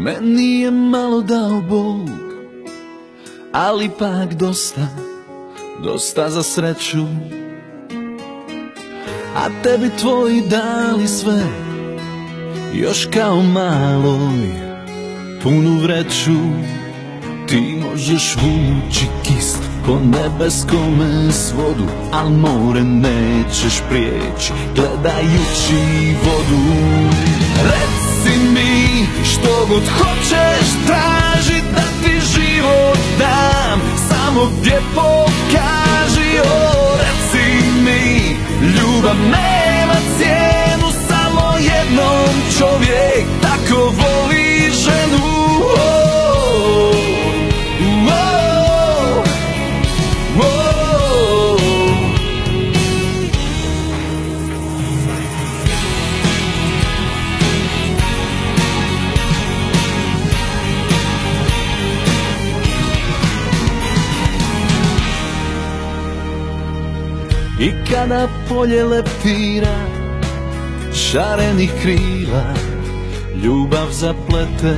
Meni je malo dao Bog, ali pak dosta, dosta za sreću. A tebi tvoji dali sve, još kao maloj punu vreću. Ti možeš vući kist po nebeskome svodu, al more nećeš prijeći gledajući vodu. Reci mi što god hoćeš, traži da ti život dam, samo gdje pokaži. O, reci mi, ljubav nema cijenu, samo jednom čovjek tako voli ženu. I kada polje leptira šarenih krila, ljubav zaplete.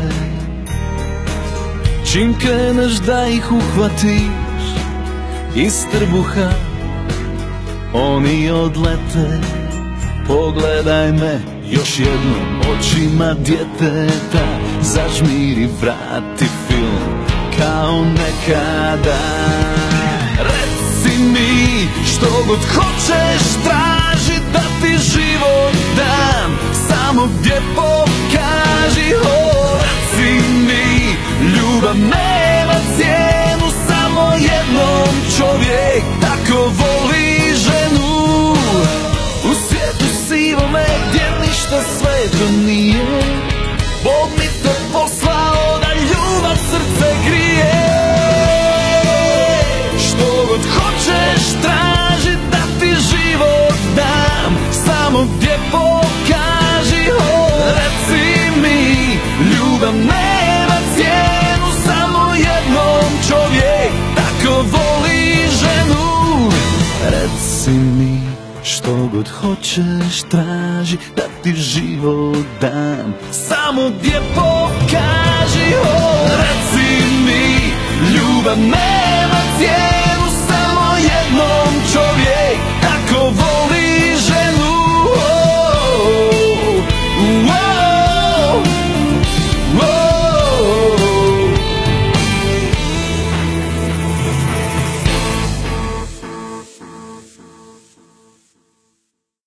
Čim kreneš da ih uhvatiš iz trbuha, oni odlete. Pogledaj me još jednom očima djeteta, zažmiri, vrati film kao nekada. Reci mi što god hoćeš, traži da ti život dam, samo gdje pokaži. O, reci mi, ljubav nema cijenu, samo jednom čovjek tako voli ženu. U svijetu sivome gdje ništa sveto nije, Bog mi te poslao da ljubav srce grije. Što god hoćeš, traži da ti život dam, samo gdje pokaži. O, reci mi, ljubav nema cijenu, samo jednom čovjek tako voli ženu. Reci mi, što god hoćeš, traži da ti život dam, samo gdje pokaži. O, reci mi, ljubav nema cijenu,